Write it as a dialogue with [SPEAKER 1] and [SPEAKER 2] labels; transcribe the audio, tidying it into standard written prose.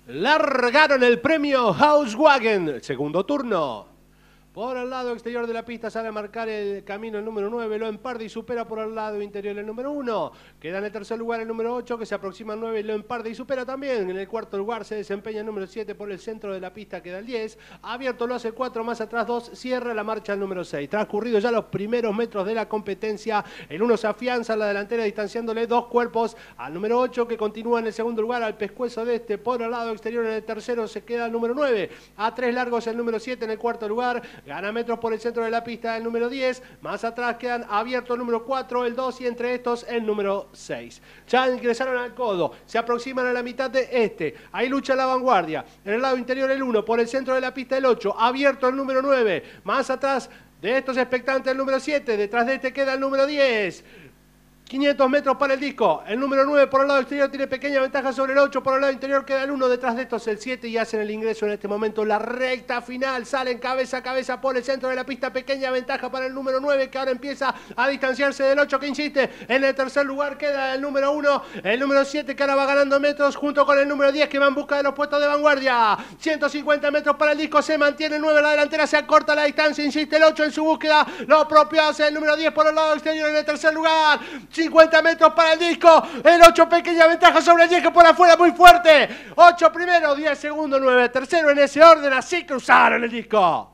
[SPEAKER 1] Largaron el premio Hauswagen. Segundo turno. Por el lado exterior de la pista sale a marcar el camino el número 9, Loen Pardi, supera por el lado interior el número 1. Queda en el tercer lugar el número 8, que se aproxima al 9, Loen Pardi y supera también. En el cuarto lugar se desempeña el número 7, por el centro de la pista queda el 10. Abierto lo hace 4, más atrás 2, cierra la marcha el número 6. Transcurridos ya los primeros metros de la competencia, el 1 se afianza en la delantera distanciándole 2 cuerpos al número 8, que continúa en el segundo lugar al pescuezo de este. Por el lado exterior en el tercero se queda el número 9. A 3 largos el número 7 en el cuarto lugar. Gana metros por el centro de la pista el número 10. Más atrás quedan abiertos el número 4, el 2 y entre estos el número 6. Ya ingresaron al codo. Se aproximan a la mitad de este. Ahí lucha la vanguardia. En el lado interior el 1. Por el centro de la pista el 8. Abierto el número 9. Más atrás de estos expectantes el número 7. Detrás de este queda el número 10. 500 metros para el disco. El número 9 por el lado exterior tiene pequeña ventaja sobre el 8. Por el lado interior queda el 1. Detrás de estos el 7 y hacen el ingreso en este momento. La recta final. Salen cabeza a cabeza por el centro de la pista. Pequeña ventaja para el número 9, que ahora empieza a distanciarse del 8, que insiste. En el tercer lugar queda el número 1. El número 7, que ahora va ganando metros junto con el número 10, que va en busca de los puestos de vanguardia. 150 metros para el disco. Se mantiene el 9 en la delantera. Se acorta la distancia. Insiste el 8 en su búsqueda. Lo propio hace el número 10 por el lado exterior en el tercer lugar. 50 metros para el disco, el 8 pequeña ventaja sobre el 10, que por afuera muy fuerte. 8 primero, 10 segundo, 9 tercero, en ese orden, así cruzaron el disco.